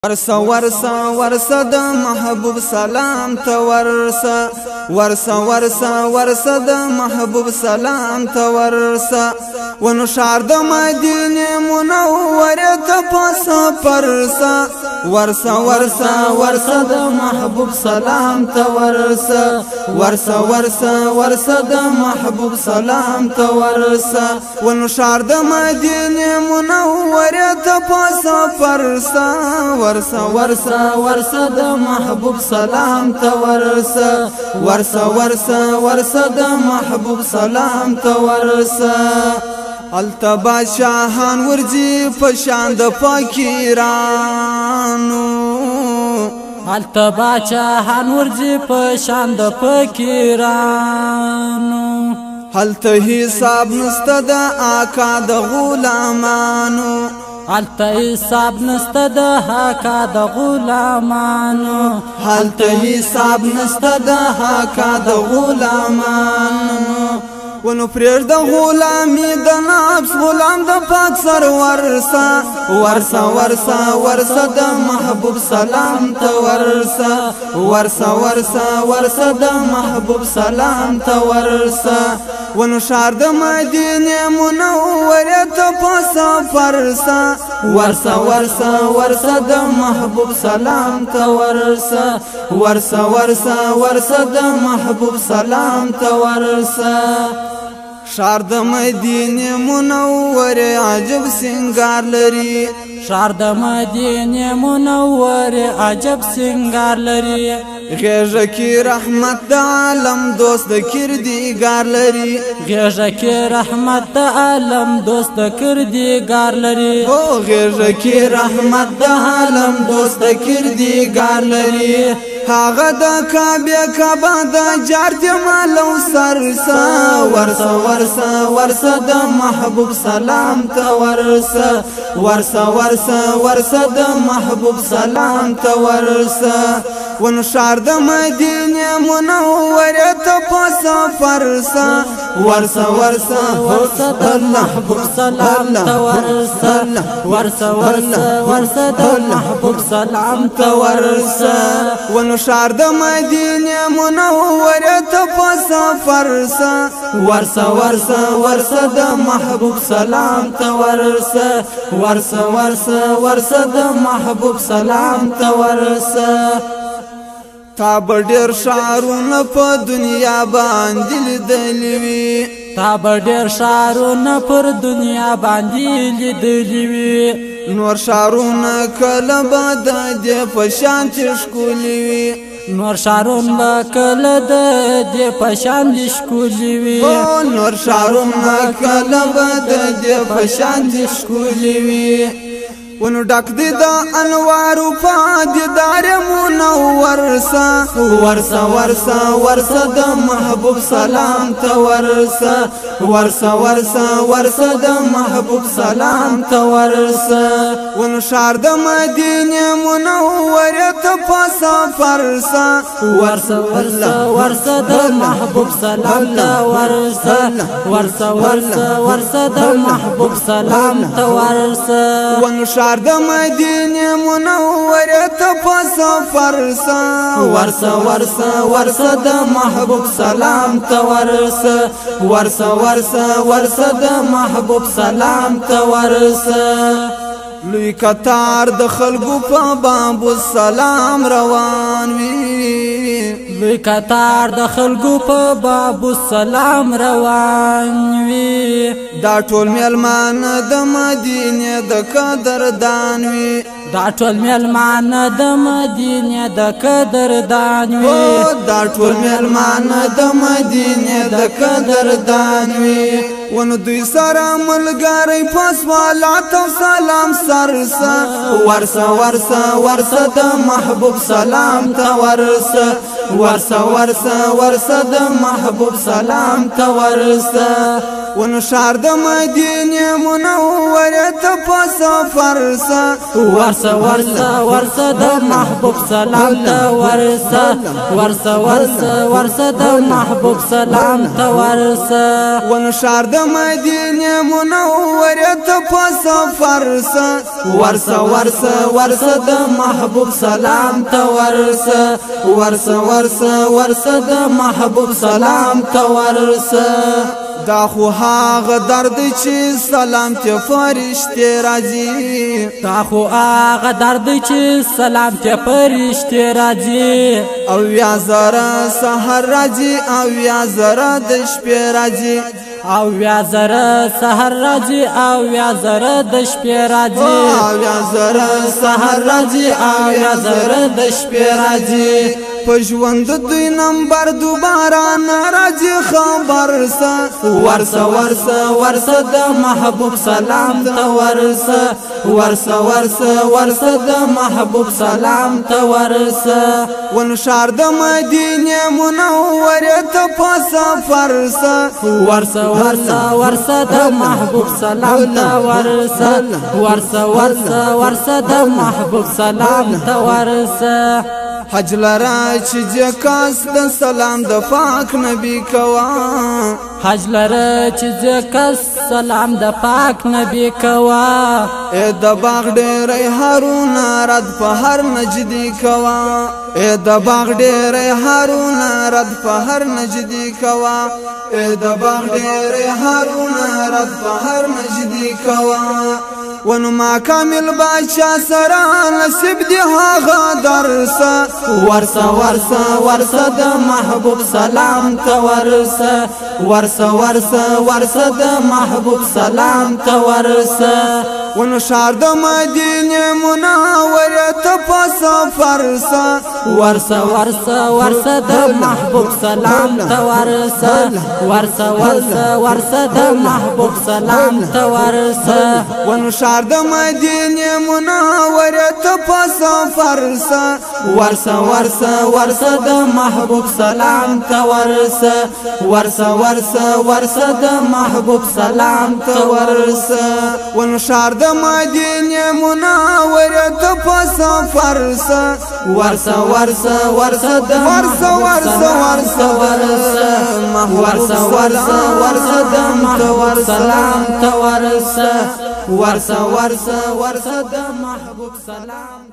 ورسا ورسا ورسا د محبوب سلام ته ورسا ورسا ورسا ورسا د محبوب سلام ته ورسا ونو شار د مدینه منوره ته پس پرسا ورسا ورسا ورسا د محبوب سلام ته ورسا ورسا ورسا ورسا د محبوب سلام ته ورسا ونو شار د مدینه منوره ته پس پرسا ورسا ورسا ورسا د محبوب سلام ته ورسا ورسا ورسا ورسا د محبوب سلام ته ورسا التبا شاهان ورځي پشان د فقیرانو التبا شاهان ورځي پشان د فقیرانو هلته حساب نسته د آقا د غلامانو هلته حساب نسته د آقا د غلامانو هلته حساب نسته د آقا د غلامانو ونو پرېږ د غلامي د نفس غلام د پاک سر ورسا ورسا ورسا ورسا د محبوب سلام ته ورسا ورسا ورسا ورسا د محبوب سلام ته ورسا ونو شار د مدینه منوره ته پس پرسا ورسا ورسا ورسا د محبوب سلام ته ورسا ورسا ورسا ورسا د محبوب سلام ته ورسا شار د مدینه منوره عجب سنگار لري شار د مدینه منوره عجب سنگار لري غیږه کې رحمت د عالم دوست د کردګار لري غیږه کې رحمت د عالم دوست د کردګار لري او غیږه کې رحمت د عالم دوست د کردګار لري هغه د کعبه کعبه د جار د مالو سرسا ورسا ورسا ورسا د محبوب سلام ته ورسا ورسا ورسا ورسا د محبوب سلام ته ورسا ونو شار د مدینه منوره ته پس فرسا ورسا ورسا ورسا د محبوب سلام ته ورسا ورسا ورسا ورسا د محبوب سلام ته ورسا ونو شار د مدینه منوره ته پس فرسا ورسا ورسا ورسا د محبوب سلام ته ورسا ورسا ورسا ورسا د محبوب سلام ته ورسا تا ډېر شعرونه په دنیا باندې لیدلي وي تا ډېر شعرونه پر دنیا باندې لیدلي وي نور شعرونه کله به د دې په شان ښکلي وي نور شعرونه کله د دې په شان ښکلي وي نور شعرونه کله به د دې په شان ښکلي وي ونو ډک دي د انوارو په دیدار منور سا ورسا ورسا ورسا د محبوب سلام ته ورسا ورسا ورسا ورسا د محبوب سلام ته ورسا ونو شار د مدینه منوره ته پس فرسا ورسا ورسا ورسا د محبوب سلام ته ورسا ورسا ورسا ورسا د محبوب سلام ته ورسا ونو شار د مدینه منوره ته پس فرسا ورسا ورسا ورسا د محبوب سلام ته ورسا ورسا ورسا ورسا د محبوب سلام ته ورسا لوی قطار د خلکو په باب السلام روان وي لوی قطار د خلکو په باب السلام روان وي دا ټول میلمان د مدینه د قدردان وي دا ټول میلمان د مدینه د قدردان وي دا ټول میلمان د مدینه د قدردان وي ونو دوی سره ملګری پسوالات او سلام سرسا ورسا ورسا ورسا د محبوب سلام ته ورسا ورسا ورسا ورسا د محبوب سلام ته ورسا ونشار د مدینه منوره ته په سفر سه ورسه ورسه ورسه د محبوب سلام ته ورسه ورسه ورسه ورسه د محبوب سلام ته ورسه ونشار د مدینه منوره ته په سفر سه ورسه ورسه ورسه د محبوب سلام ته ورسه ورسه ورسه ورسه د محبوب سلام ته ورسه دا خو هغه درد چې سلام ته فرشته راځي دا خو هغه درد چې سلام ته فرشته راځي او یا زره سحر راځي او یا زره د شپې راځي او یا زره سحر راځي او یا زره د شپې راځي او یا زره سحر راځي او یا زره د شپې راځي په ژوند دوی نمبر دوباره ناراضي خبر سه ورسه ورسه ورسه د محبوب سلام ته ورسه ورسه ورسه ورسه د محبوب سلام ته ورسه ونشار د مدینه منوره ته په سفر سه ورسه ورسه ورسه د محبوب سلام ته ورسه ورسه ورسه ورسه د محبوب سلام ته ورسه حج لرا چې جکاس د سلام د پاک نبی کوا حج لرا چې جکاس سلام د پاک نبی کوا اے د باغ ډېر هارون رد په هر نجدي کوا اے د باغ ډېر هارون رد په هر نجدي کوا اے د باغ ډېر هارون رد په هر نجدي کوا ونو ما کامل بادشاہ سره نصیب دی هغه درسه ورسه ورسه ورسه د محبوب سلام ته ورسه ورسه ورسه ورسه د محبوب سلام ته ورسه ونشار د مدینه منوره ته په سفر سه ورسه ورسه ورسه د محبوب سلام ته ورسه ورسه ورسه ورسه د محبوب سلام ته ورسه ونشار د مدینه منوره ته په سفر سه ورسه ورسه ورسه د محبوب سلام ته ورسه ورسه ورسه ورسه د محبوب سلام ته ورسه ونشار د مدینه منوره ته په سفر سه ورسه ورسه ورسه د ورسه ورسه ورسه ورسه ورسه ورسه د محبوب سلام ته ورسه ورسه ورسه ورسه د محبوب سلام